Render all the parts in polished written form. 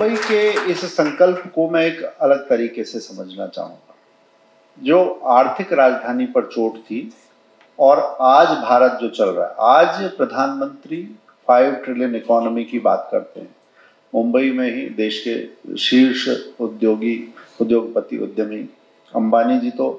मुंबई के इस संकल्प को मैं एक अलग तरीके से समझना चाहूंगा। जो आर्थिक राजधानी पर चोट थी और आज भारत जो चल रहा है, आज प्रधानमंत्री 5 ट्रिलियन इकोनॉमी की बात करते हैं। मुंबई में ही देश के शीर्ष उद्योगपति उद्यमी अंबानी जी तो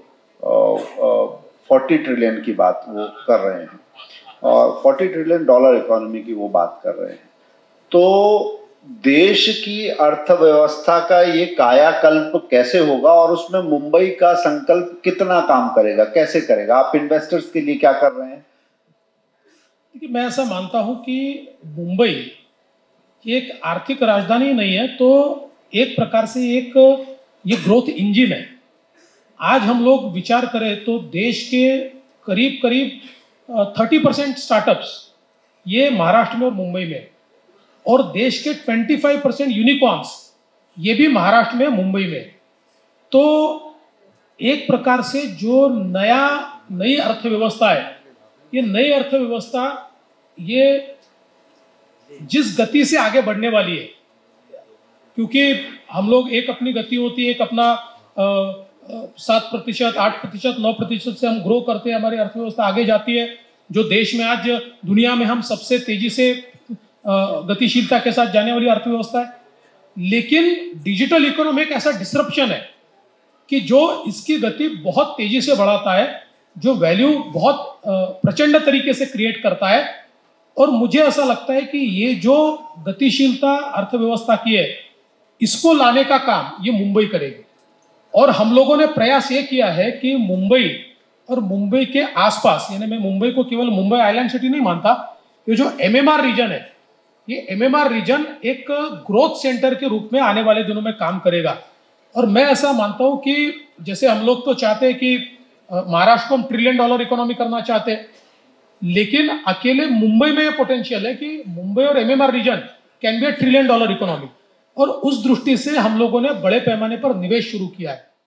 40 ट्रिलियन की बात वो कर रहे हैं और 40 ट्रिलियन डॉलर इकोनॉमी की वो बात कर रहे हैं। तो देश की अर्थव्यवस्था का ये कायाकल्प कैसे होगा और उसमें मुंबई का संकल्प कितना काम करेगा, कैसे करेगा? आप इन्वेस्टर्स के लिए क्या कर रहे हैं? देखिए, मैं ऐसा मानता हूं कि मुंबई एक आर्थिक राजधानी नहीं है, तो एक प्रकार से ये ग्रोथ इंजन है। आज हम लोग विचार करें तो देश के करीब 30% स्टार्टअप्स ये महाराष्ट्र में और मुंबई में, और देश के 25% यूनिकॉर्न्स ये भी महाराष्ट्र में मुंबई में। तो एक प्रकार से जो नई अर्थव्यवस्था है, ये नई अर्थव्यवस्था ये जिस गति से आगे बढ़ने वाली है, क्योंकि हम लोग एक अपनी गति होती है, एक अपना 7%, 8%, 9% से हम ग्रो करते हैं, हमारी अर्थव्यवस्था आगे जाती है। जो देश में आज दुनिया में हम सबसे तेजी से गतिशीलता के साथ जाने वाली अर्थव्यवस्था है। लेकिन डिजिटल इकोनॉमी एक ऐसा डिसरप्शन है कि जो इसकी गति बहुत तेजी से बढ़ाता है, जो वैल्यू बहुत प्रचंड तरीके से क्रिएट करता है। और मुझे ऐसा लगता है कि ये जो गतिशीलता अर्थव्यवस्था की है, इसको लाने का काम ये मुंबई करेगी। और हम लोगों ने प्रयास ये किया है कि मुंबई और मुंबई के आसपास, यानी मैं मुंबई को केवल मुंबई आइलैंड सिटी नहीं मानता, ये जो MMR रीजन है, ये MMR रीजन एक ग्रोथ सेंटर के रूप में आने वाले दिनों में काम करेगा। और मैं ऐसा मानता हूं कि जैसे हम लोग तो चाहते हैं कि महाराष्ट्र को हम $1 ट्रिलियन इकोनॉमी करना चाहते हैं, लेकिन अकेले मुंबई में ये पोटेंशियल है कि मुंबई और MMR region can be $1 trillion economy. और उस दृष्टि से हम लोगों ने बड़े पैमाने पर निवेश शुरू किया है।